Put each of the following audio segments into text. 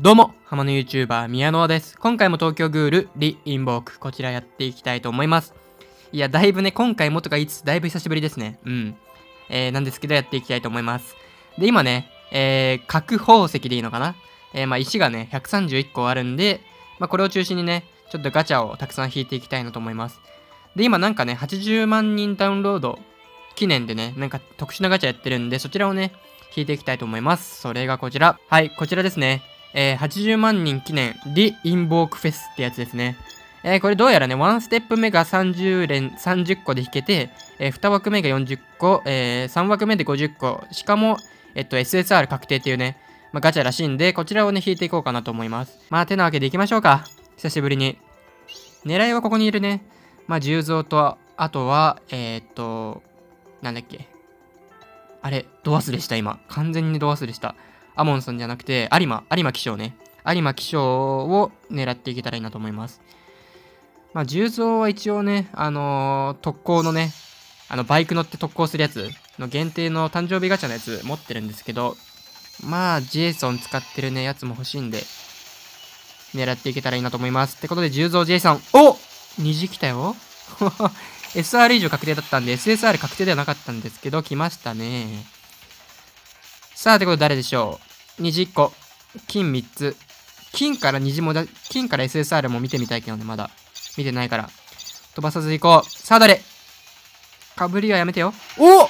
どうも、浜の YouTuber 宮野です。今回も東京グールリインボーク、こちらやっていきたいと思います。いや、だいぶね、今回もとか言いつつ、だいぶ久しぶりですね。なんですけど、やっていきたいと思います。で、今ね、核宝石でいいのかな石がね、131個あるんで、これを中心にね、ちょっとガチャをたくさん引いていきたいなと思います。で、今なんかね、80万人ダウンロード記念でね、なんか特殊なガチャやってるんで、そちらをね、引いていきたいと思います。それがこちら。はい、こちらですね。80万人記念リインボークフェスってやつですね。これどうやらね、1ステップ目が30個で引けて、2枠目が40個、3枠目で50個、しかも、SSR 確定っていうね、ガチャらしいんで、こちらをね、引いていこうかなと思います。てなわけでいきましょうか。久しぶりに。狙いはここにいるね、重蔵と、あとは、なんだっけ。あれ、ド忘れした、今。完全にド忘れした。アモンさんじゃなくて、有馬騎将ね。有馬騎将を狙っていけたらいいなと思います。重蔵は一応ね、特攻のね、バイク乗って特攻するやつの限定の誕生日ガチャのやつ持ってるんですけど、ジェイソン使ってるね、やつも欲しいんで、狙っていけたらいいなと思います。ってことで、重蔵ジェイソン、お虹来たよSR 以上確定だったんで、SSR 確定ではなかったんですけど、来ましたね。さあ、ってことで誰でしょう。虹1個。金3つ。金から虹も金から SSR も見てみたいけどね、まだ。見てないから。飛ばさず行こう。さあ、誰かぶりはやめてよ。お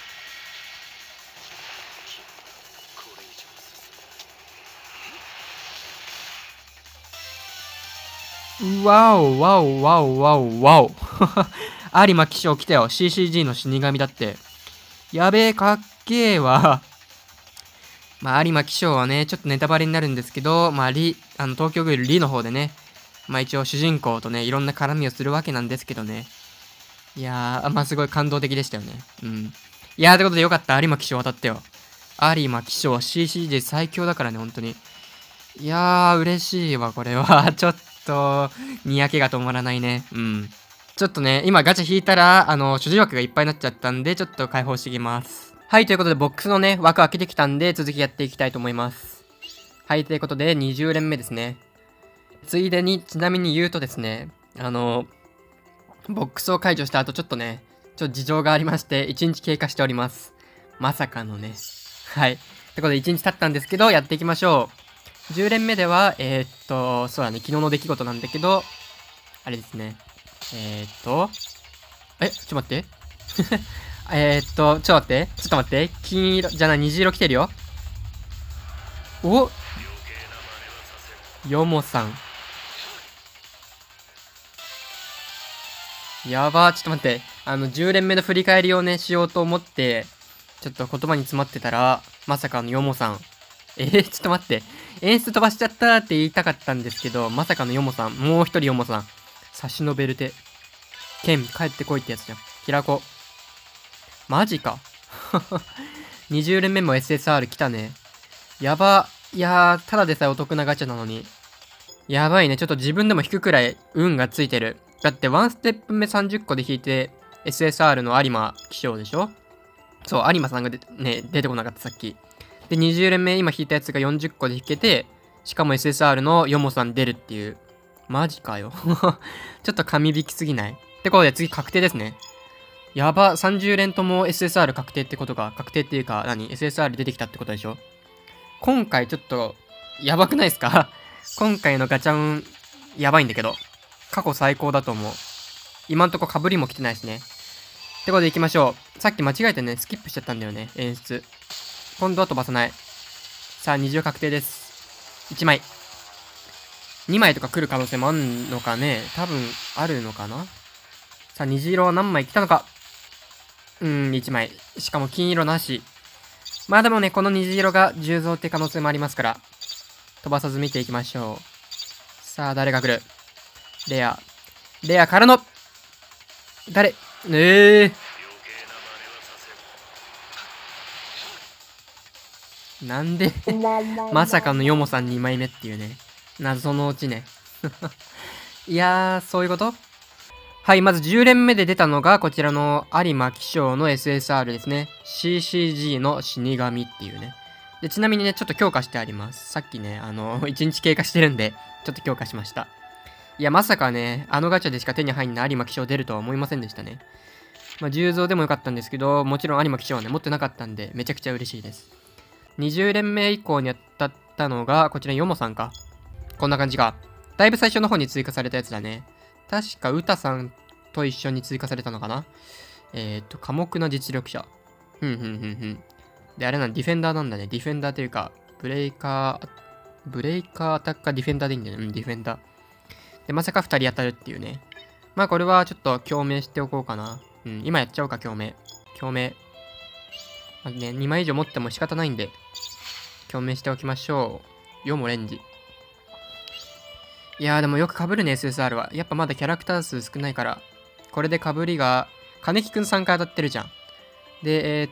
わお、わお、わお、わお、わお。有馬騎将来たよ。CCG の死神だって。やべえ、かっけえわ。有馬騎将はね、ちょっとネタバレになるんですけど、東京グールリの方でね、一応主人公とね、いろんな絡みをするわけなんですけどね。いやー、すごい感動的でしたよね。いやー、ってことでよかった。有馬騎将当たったよ。有馬騎将は CCG 最強だからね、本当に。いやー、嬉しいわ、これは。ちょっと、にやけが止まらないね。ちょっとね、今ガチャ引いたら、所持枠がいっぱいになっちゃったんで、ちょっと解放してきます。はい、ということで、ボックスのね、枠開けてきたんで、続きやっていきたいと思います。はい、ということで、20連目ですね。ついでに、ちなみに言うとですね、ボックスを解除した後、ちょっとね、事情がありまして、1日経過しております。まさかのね。はい。ってことで、1日経ったんですけど、やっていきましょう。10連目では、そうだね、昨日の出来事なんだけど、あれですね。ちょっと待って。ちょっと待って。金色、じゃあ虹色来てるよ。おヨモさん。やばー、ちょっと待って。10連目の振り返りをね、しようと思って、ちょっと言葉に詰まってたら、まさかのヨモさん。ちょっと待って。演出飛ばしちゃったって言いたかったんですけど、まさかのヨモさん。もう一人ヨモさん。差し伸べる手。剣、帰ってこいってやつじゃん。平子。マジか。20連目も SSR 来たね。やば。いやー、ただでさえお得なガチャなのに。やばいね。ちょっと自分でも引くくらい運がついてる。だって1ステップ目30個で引いて SSR の有馬騎将でしょ。そう、有馬さんが出てこなかったさっき。で、20連目今引いたやつが40個で引けて、しかも SSR のヨモさん出るっていう。マジかよ。ちょっと神引きすぎないってことで次確定ですね。やば、30連とも SSR 確定ってことか。確定っていうか、SSR 出てきたってことでしょ。今回ちょっと、やばくないですか今回のガチャ運、やばいんだけど。過去最高だと思う。今んとこ被りも来てないしね。ってことで行きましょう。さっき間違えてね、スキップしちゃったんだよね、演出。今度は飛ばさない。さあ、虹色確定です。1枚。2枚とか来る可能性もあんのかね。多分、あるのかな。さあ、虹色は何枚来たのか。1枚。しかも金色なし。でもね、この虹色が重蔵って可能性もありますから、飛ばさず見ていきましょう。さあ、誰が来る。レアからの、誰なんでまさかのヨモさん2枚目っていうね。謎のオチね。いやー、そういうこと。はい、まず10連目で出たのが、こちらの有馬騎将の SSR ですね。CCG の死神っていうね。 で、ちなみにね、ちょっと強化してあります。さっきね、1日経過してるんで、ちょっと強化しました。いや、まさかね、あのガチャでしか手に入んない有馬騎士出るとは思いませんでしたね。まあ、10増でもよかったんですけど、もちろん有馬騎士はね、持ってなかったんで、めちゃくちゃ嬉しいです。20連目以降に当たったのが、こちらヨモさんか。こんな感じか。だいぶ最初の方に追加されたやつだね。確か、ウタさんと一緒に追加されたのかな。寡黙な実力者。で、あれディフェンダーなんだね。ディフェンダーというか、ブレイカーアタッカーディフェンダーでいいんだよね。ディフェンダー。で、まさか2人当たるっていうね。まあ、これはちょっと共鳴しておこうかな。今やっちゃおうか、共鳴。まあね、2枚以上持っても仕方ないんで、共鳴しておきましょう。ヨモレンジ。いやーでもよく被るね、SSR は。やっぱまだキャラクター数少ないから。これで被りが、金木くん3回当たってるじゃん。で、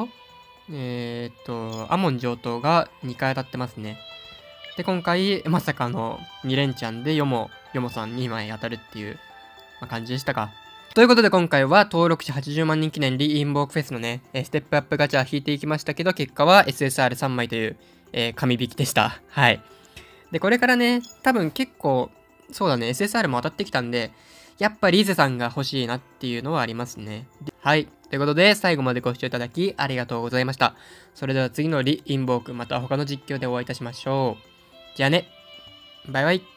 アモン上等が2回当たってますね。で、今回、まさかの2連チャンでヨモさん2枚当たるっていう、感じでしたか。ということで今回は登録者80万人記念リインボークフェスのね、ステップアップガチャ引いていきましたけど、結果は SSR3 枚という、神引きでした。はい。で、これからね、多分結構、そうだね、SSR も当たってきたんで、やっぱリーゼさんが欲しいなっていうのはありますね。はい。ということで、最後までご視聴いただきありがとうございました。それでは次のリインボーク、また他の実況でお会いいたしましょう。じゃあね。バイバイ。